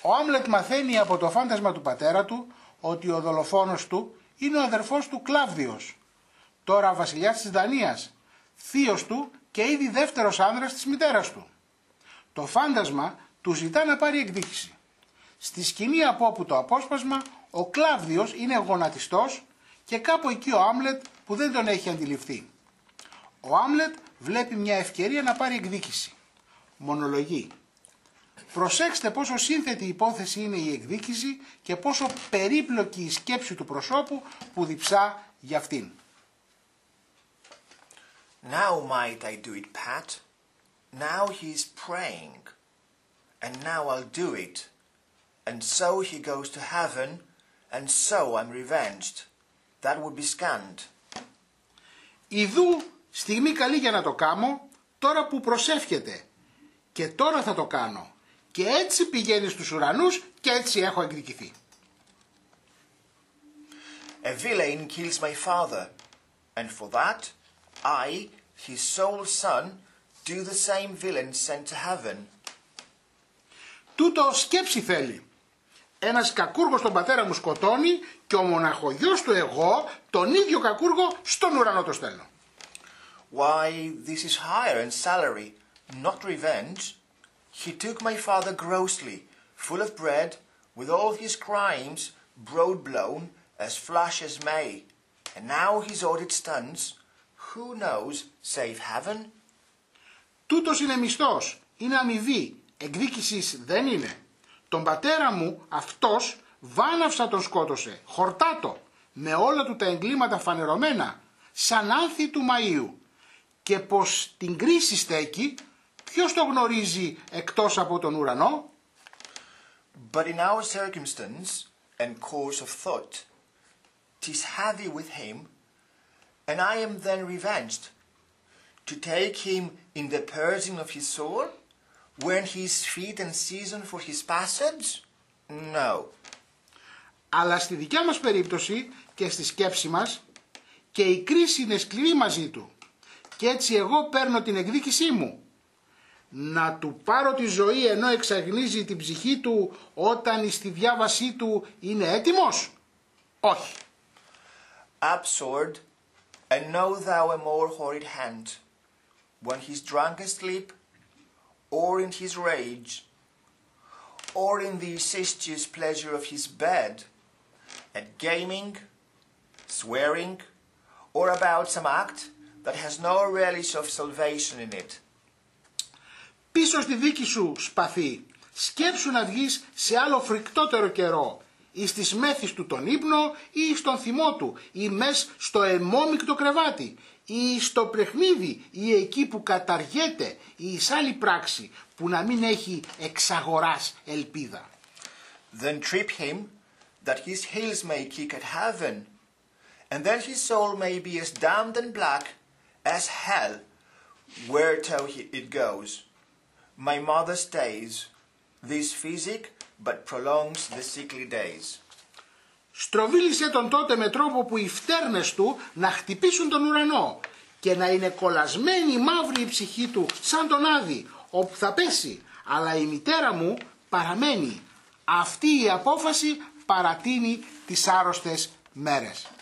Ο Άμλετ μαθαίνει από το φάντασμα του πατέρα του ότι ο δολοφόνος του είναι ο αδερφός του Κλάβδιος, τώρα βασιλιάς της Δανίας, θείος του και ήδη δεύτερος άνδρας της μητέρας του. Το φάντασμα του ζητά να πάρει εκδίκηση. Στη σκηνή από όπου το απόσπασμα, ο Κλάβδιος είναι γονατιστός και κάπου εκεί ο Άμλετ που δεν τον έχει αντιληφθεί. Ο Άμλετ βλέπει μια ευκαιρία να πάρει εκδίκηση. Μονολογεί. Προσέξτε πόσο σύνθετη υπόθεση είναι η εκδίκηση και πόσο περίπλοκη η σκέψη του προσώπου που διψά για αυτήν. Now might I do it, Pat. Now he is praying. And now I'll do it. And so he goes to heaven, and so I'm revenged. That would be scanned. Ιδού στιγμή καλή για να το κάμω, τώρα που προσεύχεται. Και τώρα θα το κάνω. Και έτσι πηγαίνει στους ουρανούς και έτσι έχω εκδικηθεί. A villain kills my father, and for that, I, his sole son, do the same villain sent to heaven. Τούτο σκέψη θέλει. Ένας κακούργος τον πατέρα μου σκοτώνει και ο μοναχογιός του εγώ τον ίδιο κακούργο στον ουρανό το στέλνω. Why, this is hire and salary, not revenge. He took my father grossly, full of bread, with all his crimes, broad-blown, as flush as May. And now his audit stands, who knows, save heaven? Τούτος είναι μισθός, είναι αμοιβή, εκδίκησης δεν είναι. Τον πατέρα μου αυτός βάναυσα τον σκότωσε, χορτάτο, με όλα του τα εγκλήματα φανερωμένα, σαν άνθη του Μαΐου. Και πως την κρίση στέκει, ποιος το γνωρίζει εκτός από τον ουρανό? But in our circumstance and course of thought, 'tis heavy with him, and I am then revenged, to take him in the purging of his soul, when he is fit and seasoned for his passage? No. Αλλά στη δικιά μας περίπτωση και στη σκέψη μας, και η κρίση είναι σκληρή μαζί του. Και έτσι εγώ παίρνω την εκδίκησή μου. Να του πάρω τη ζωή ενώ εξαγνίζει την ψυχή του όταν στη διάβασή του είναι έτοιμος? Όχι. Absurd, and know thou a more horrid hand, when he's drunk asleep, or in his rage, or in the incestuous pleasure of his bed, at gaming, swearing, or about some act that has no relish of salvation in it. Πίσω στη δίκη σου σπαθί, σκέψου να βγεις σε άλλο φρικτότερο καιρό, ή στις μέθης του τον ύπνο ή στον θυμό του, ή μες στο αιμόμυκτο κρεβάτι, ή στο παιχνίδι ή εκεί που καταργέται ή σ' άλλη πράξη που να μην έχει εξαγοράς ελπίδα. Then trip him that his heels may kick at heaven, and then his soul may be as damned and black as hell, whereto it goes. My mother stays, this physic but prolongs the sickly days. Στροβίλησε τον τότε με τρόπο που οι φτέρνες του να χτυπήσουν τον ουρανό και να είναι κολλασμένη μαύρη η ψυχή του σαν τον Άδη, όπου θα πέσει, αλλά η μητέρα μου παραμένει. Αυτή η απόφαση παρατείνει τις άρρωστες μέρες.